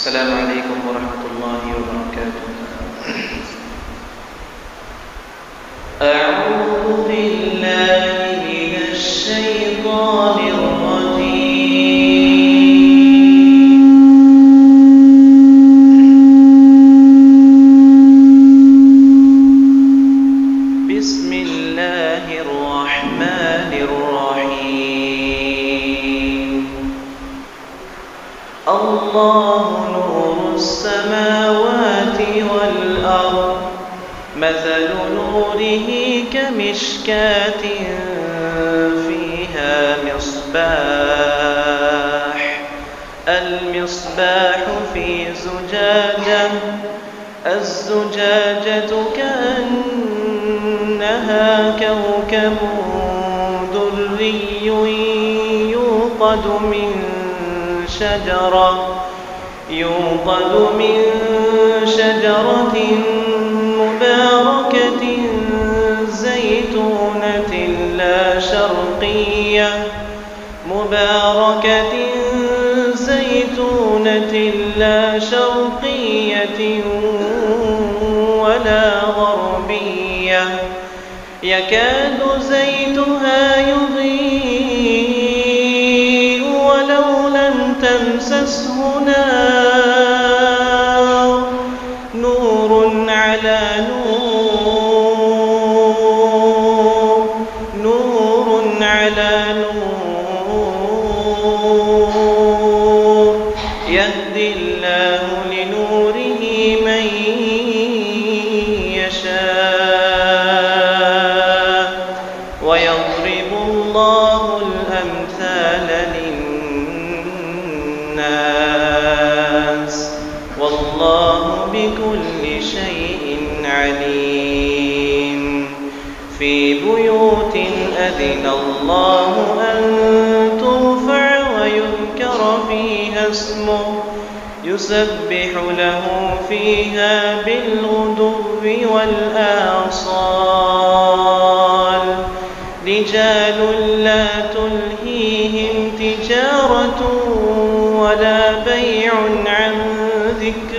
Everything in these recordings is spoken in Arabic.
السلام عليكم ورحمة الله وبركاته. أعوذ بالله من الشيطان الرجيم. بسم الله الرحمن الرحيم. الله نور السماوات والأرض، مثل نوره كمشكاة فيها مصباح، المصباح في زجاجة، الزجاجة كأنها كوكب دري يوقد من شجرة مباركة زيتونة لا شرقية ولا غربية، يكاد زيتها يضيء ولو لم تمسسه نار، نور على نور، نور على نور، يهدي الله لنوره من يشاء ويضرب الله الأمثال للناس والله بكل شيء عليم. في بيوت أذن الله أن ترفع ويذكر فيها اسمه يسبح له فيها بالغدو والآصال، رجال لا تلهيهم تجارة ولا بيع عن ذكر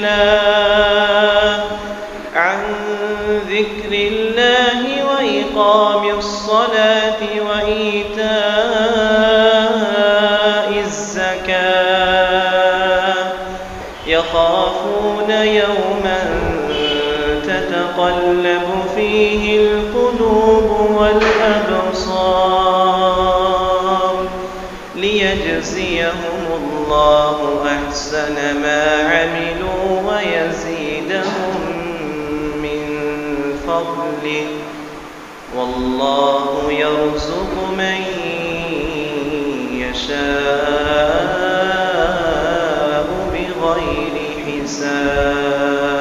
الله وإقام الصلاة وإيتاء الزكاة، يخافون يوما تتقلب فيه القلوب والأبصار، ليجزيهم الله أحسن ما عملوا ويزيدهم من فضله، والله يرزق من يشاء بغير حساب.